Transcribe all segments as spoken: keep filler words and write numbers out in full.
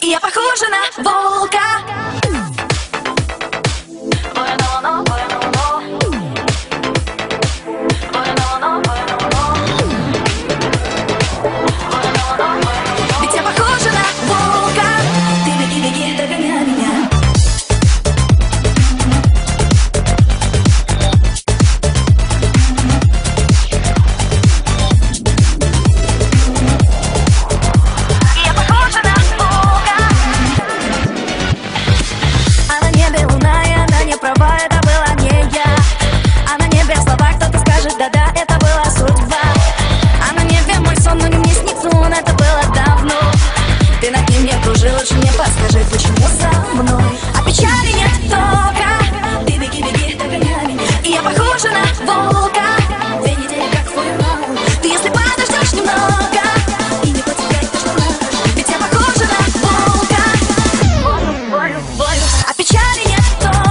И я похожа на волка. Ведь я похожа на волка. Ты беги, беги, догоняй меня. Это была не я, а на небе слова кто-то скажет, да-да, это была судьба. А на небе мой сон, но не мне снится он, это было давно. Ты над ним не кружил, лучше мне подскажи, почему со мной? А печали нет только. Ты беги, беги, догоняй меня. И я похожа на волка. Две недели как твой раунд. Ты если подождешь немного и не потеряй то, что надо. Ведь я похожа на волка. А печали нет только.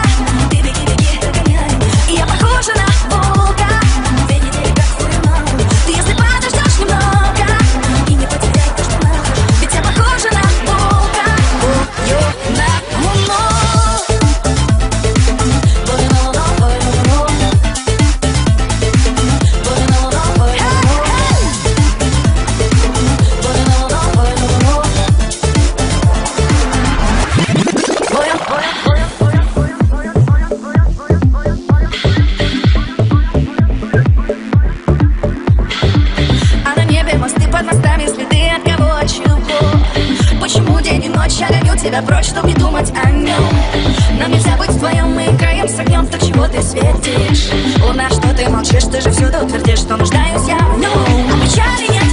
Почему день и ночь я гоню тебя прочь, чтобы не думать о нем? Нам нельзя быть вдвоем, мы играем с огнем. Так чего ты светишь? Луна, что ты молчишь? Ты же всюду твердишь, что нуждаюсь я в нем. А печали нет.